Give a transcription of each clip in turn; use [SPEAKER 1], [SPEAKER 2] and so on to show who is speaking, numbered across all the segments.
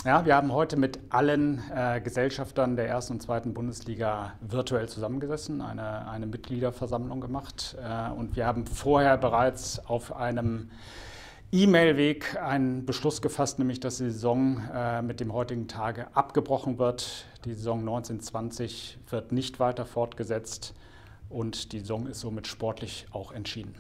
[SPEAKER 1] Ja, wir haben heute mit allen Gesellschaftern der ersten und zweiten Bundesliga virtuell zusammengesessen, eine Mitgliederversammlung gemacht. Und wir haben vorher bereits auf einem E-Mail-Weg einen Beschluss gefasst, nämlich dass die Saison mit dem heutigen Tage abgebrochen wird. Die Saison 19/20 wird nicht weiter fortgesetzt und die Saison ist somit sportlich auch entschieden.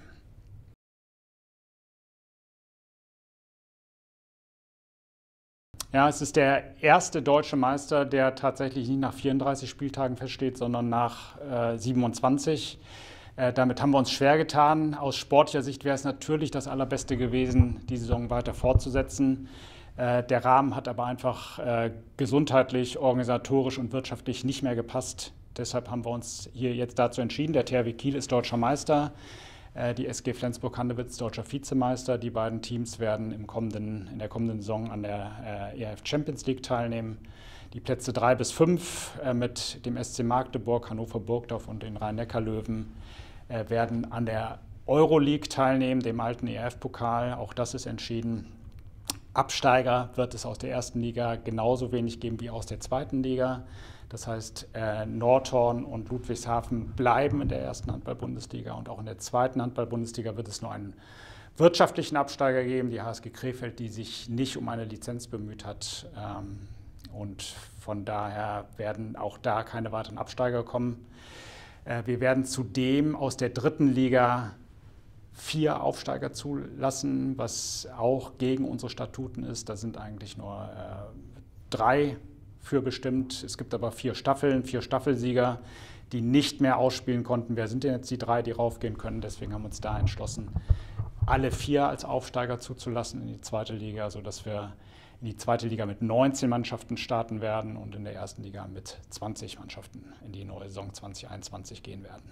[SPEAKER 1] Ja, es ist der erste deutsche Meister, der tatsächlich nicht nach 34 Spieltagen feststeht, sondern nach 27. Damit haben wir uns schwer getan. Aus sportlicher Sicht wäre es natürlich das Allerbeste gewesen, die Saison weiter fortzusetzen. Der Rahmen hat aber einfach gesundheitlich, organisatorisch und wirtschaftlich nicht mehr gepasst. Deshalb haben wir uns hier jetzt dazu entschieden. Der THW Kiel ist deutscher Meister. Die SG Flensburg-Handewitt deutscher Vizemeister. Die beiden Teams werden in der kommenden Saison an der ERF Champions League teilnehmen. Die Plätze 3 bis 5 mit dem SC Magdeburg, Hannover Burgdorf und den Rhein-Neckar-Löwen werden an der Euroleague teilnehmen, dem alten ERF-Pokal. Auch das ist entschieden. Absteiger wird es aus der ersten Liga genauso wenig geben wie aus der zweiten Liga. Das heißt, Nordhorn und Ludwigshafen bleiben in der ersten Handball-Bundesliga und auch in der zweiten Handball-Bundesliga wird es nur einen wirtschaftlichen Absteiger geben, die HSG Krefeld, die sich nicht um eine Lizenz bemüht hat. Und von daher werden auch da keine weiteren Absteiger kommen. Wir werden zudem aus der dritten Liga 4 Aufsteiger zulassen, was auch gegen unsere Statuten ist. Da sind eigentlich nur 3 für bestimmt. Es gibt aber 4 Staffeln, 4 Staffelsieger, die nicht mehr ausspielen konnten. Wer sind denn jetzt die 3, die raufgehen können? Deswegen haben wir uns da entschlossen, alle 4 als Aufsteiger zuzulassen in die zweite Liga, sodass wir in die zweite Liga mit 19 Mannschaften starten werden und in der ersten Liga mit 20 Mannschaften in die neue Saison 2021 gehen werden.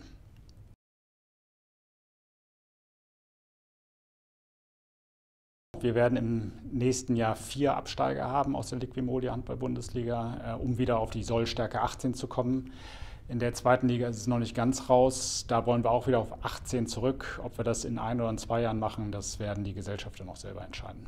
[SPEAKER 1] Wir werden im nächsten Jahr 4 Absteiger haben aus der Liquimoli Handball-Bundesliga, um wieder auf die Sollstärke 18 zu kommen. In der zweiten Liga ist es noch nicht ganz raus. Da wollen wir auch wieder auf 18 zurück. Ob wir das in 1 oder in 2 Jahren machen, das werden die Gesellschafter noch selber entscheiden.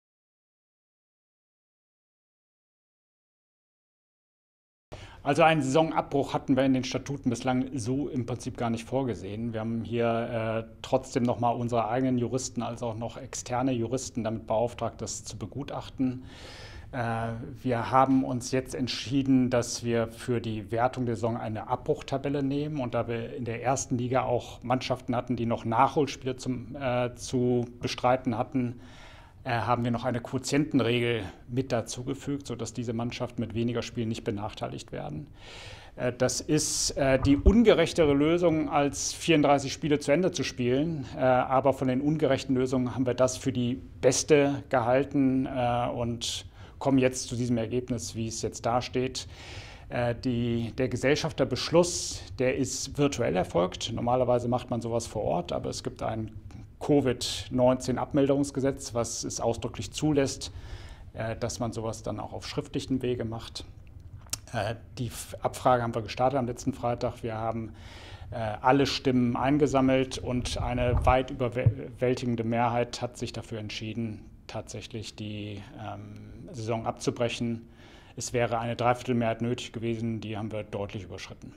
[SPEAKER 1] Also einen Saisonabbruch hatten wir in den Statuten bislang so im Prinzip gar nicht vorgesehen. Wir haben hier trotzdem nochmal unsere eigenen Juristen als auch noch externe Juristen damit beauftragt, das zu begutachten. Wir haben uns jetzt entschieden, dass wir für die Wertung der Saison eine Abbruchtabelle nehmen. Und da wir in der ersten Liga auch Mannschaften hatten, die noch Nachholspiele zu bestreiten hatten, haben wir noch eine Quotientenregel mit dazugefügt, sodass diese Mannschaften mit weniger Spielen nicht benachteiligt werden. Das ist die ungerechtere Lösung, als 34 Spiele zu Ende zu spielen. Aber von den ungerechten Lösungen haben wir das für die beste gehalten und kommen jetzt zu diesem Ergebnis, wie es jetzt dasteht. Der Gesellschafterbeschluss, der ist virtuell erfolgt. Normalerweise macht man sowas vor Ort, aber es gibt ein Covid-19-Abmilderungsgesetz, was es ausdrücklich zulässt, dass man sowas dann auch auf schriftlichem Wege macht. Die Abfrage haben wir gestartet am letzten Freitag. Wir haben alle Stimmen eingesammelt und eine weit überwältigende Mehrheit hat sich dafür entschieden, tatsächlich die Saison abzubrechen. Es wäre eine Dreiviertelmehrheit nötig gewesen, die haben wir deutlich überschritten.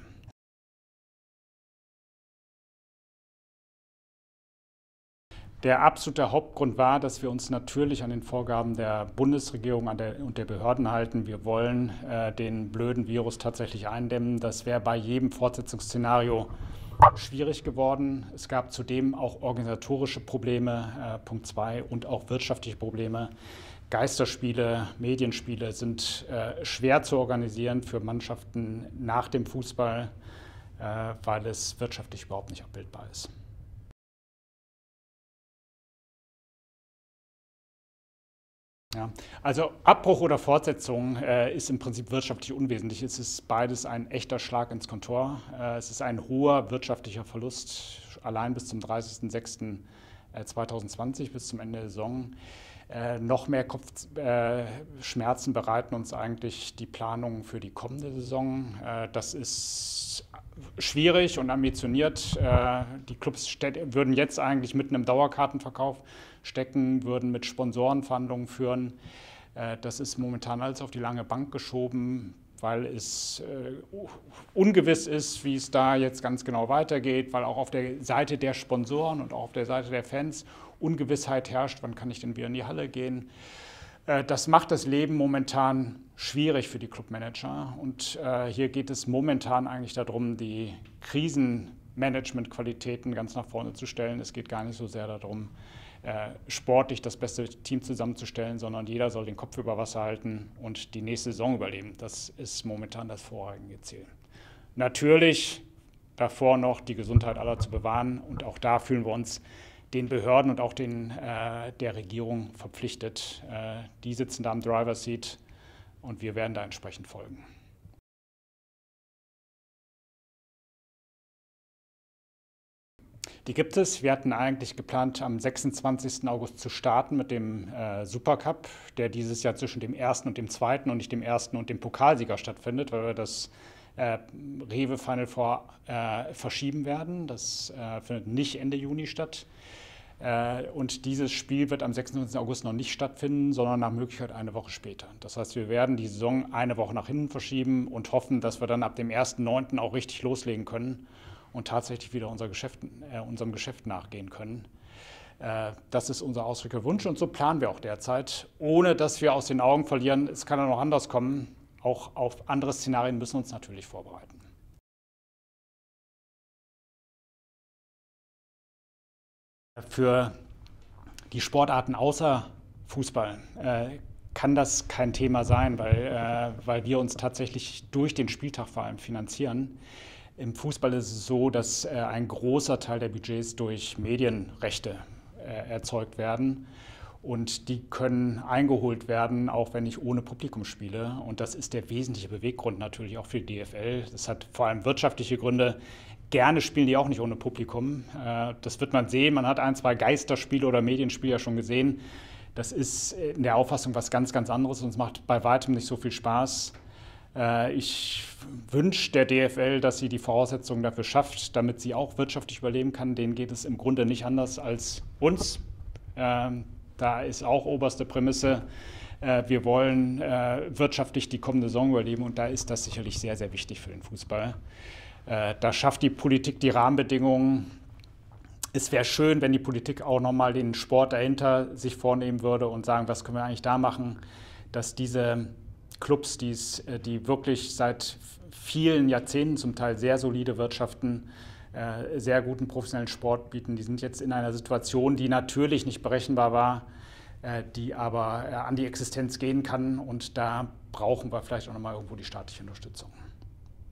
[SPEAKER 1] Der absolute Hauptgrund war, dass wir uns natürlich an den Vorgaben der Bundesregierung und der Behörden halten. Wir wollen den blöden Virus tatsächlich eindämmen. Das wäre bei jedem Fortsetzungsszenario schwierig geworden. Es gab zudem auch organisatorische Probleme, Punkt 2, und auch wirtschaftliche Probleme. Geisterspiele, Medienspiele sind schwer zu organisieren für Mannschaften nach dem Fußball, weil es wirtschaftlich überhaupt nicht abbildbar ist. Ja, also Abbruch oder Fortsetzung ist im Prinzip wirtschaftlich unwesentlich. Es ist beides ein echter Schlag ins Kontor. Es ist ein hoher wirtschaftlicher Verlust, allein bis zum 30.06.2020, bis zum Ende der Saison. Noch mehr Kopfschmerzen bereiten uns eigentlich die Planungen für die kommende Saison. Das ist schwierig und ambitioniert. Die Clubs würden jetzt eigentlich mitten im Dauerkartenverkauf stecken, würden mit Sponsorenverhandlungen führen. Das ist momentan alles auf die lange Bank geschoben, weil es ungewiss ist, wie es da jetzt ganz genau weitergeht, weil auch auf der Seite der Sponsoren und auch auf der Seite der Fans Ungewissheit herrscht, wann kann ich denn wieder in die Halle gehen. Das macht das Leben momentan schwierig für die Clubmanager und hier geht es momentan eigentlich darum, die Krisenmanagement-Qualitäten ganz nach vorne zu stellen. Es geht gar nicht so sehr darum, sportlich das beste Team zusammenzustellen, sondern jeder soll den Kopf über Wasser halten und die nächste Saison überleben. Das ist momentan das vorrangige Ziel. Natürlich davor noch die Gesundheit aller zu bewahren und auch da fühlen wir uns den Behörden und auch der Regierung verpflichtet. Die sitzen da am Driver's Seat und wir werden da entsprechend folgen. Die gibt es. Wir hatten eigentlich geplant, am 26. August zu starten mit dem Supercup, der dieses Jahr zwischen dem 1. und dem 2. und nicht dem 1. und dem Pokalsieger stattfindet, weil wir das Rewe Final Four verschieben werden. Das findet nicht Ende Juni statt. Und dieses Spiel wird am 26. August noch nicht stattfinden, sondern nach Möglichkeit eine Woche später. Das heißt, wir werden die Saison eine Woche nach hinten verschieben und hoffen, dass wir dann ab dem 1.9. auch richtig loslegen können und tatsächlich wieder unserem Geschäft nachgehen können. Das ist unser ausdrücklicher Wunsch und so planen wir auch derzeit, ohne dass wir aus den Augen verlieren, es kann ja noch anders kommen. Auch auf andere Szenarien müssen wir uns natürlich vorbereiten. Für die Sportarten außer Fußball kann das kein Thema sein, weil wir uns tatsächlich durch den Spieltag vor allem finanzieren. Im Fußball ist es so, dass ein großer Teil der Budgets durch Medienrechte erzeugt werden. Und die können eingeholt werden, auch wenn ich ohne Publikum spiele. Und das ist der wesentliche Beweggrund natürlich auch für die DFL. Das hat vor allem wirtschaftliche Gründe. Gerne spielen die auch nicht ohne Publikum. Das wird man sehen. Man hat 1, 2 Geisterspiele oder Medienspiele ja schon gesehen. Das ist in der Auffassung was ganz, ganz anderes und es macht bei weitem nicht so viel Spaß. Ich wünsche der DFL, dass sie die Voraussetzungen dafür schafft, damit sie auch wirtschaftlich überleben kann. Denen geht es im Grunde nicht anders als uns. Da ist auch oberste Prämisse, wir wollen wirtschaftlich die kommende Saison überleben und da ist das sicherlich sehr, sehr wichtig für den Fußball. Da schafft die Politik die Rahmenbedingungen. Es wäre schön, wenn die Politik auch nochmal den Sport dahinter sich vornehmen würde und sagen, was können wir eigentlich da machen, dass diese Clubs, die wirklich seit vielen Jahrzehnten zum Teil sehr solide wirtschaften, sehr guten professionellen Sport bieten, die sind jetzt in einer Situation, die natürlich nicht berechenbar war, die aber an die Existenz gehen kann und da brauchen wir vielleicht auch nochmal irgendwo die staatliche Unterstützung.